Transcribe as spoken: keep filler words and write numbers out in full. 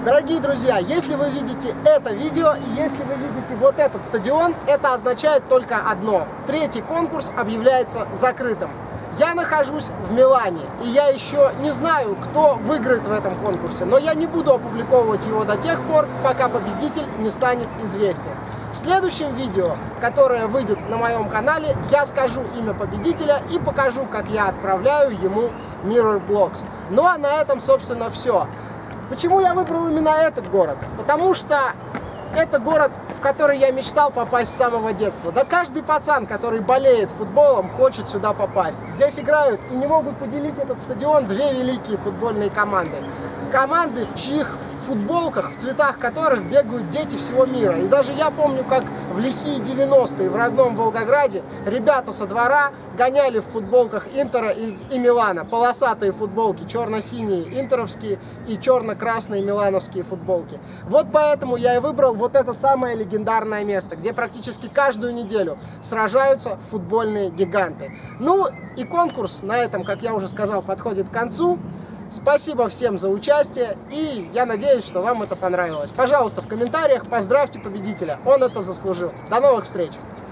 Дорогие друзья, если вы видите это видео и если вы видите вот этот стадион, это означает только одно. Третий конкурс объявляется закрытым. Я нахожусь в Милане, и я еще не знаю, кто выиграет в этом конкурсе, но я не буду опубликовывать его до тех пор, пока победитель не станет известен. В следующем видео, которое выйдет на моем канале, я скажу имя победителя и покажу, как я отправляю ему MirrorBlocks. Ну а на этом, собственно, все. Почему я выбрал именно этот город? Потому что это город, в который я мечтал попасть с самого детства. Да каждый пацан, который болеет футболом, хочет сюда попасть. Здесь играют и не могут поделить этот стадион две великие футбольные команды. Команды, в чьих футболках, в цветах которых бегают дети всего мира. И даже я помню, как в лихие девяностые в родном Волгограде ребята со двора гоняли в футболках Интера и, и Милана. Полосатые футболки, черно-синие интеровские и черно-красные милановские футболки. Вот поэтому я и выбрал вот это самое легендарное место, где практически каждую неделю сражаются футбольные гиганты. Ну и конкурс на этом, как я уже сказал, подходит к концу. Спасибо всем за участие, и я надеюсь, что вам это понравилось. Пожалуйста, в комментариях поздравьте победителя, он это заслужил. До новых встреч!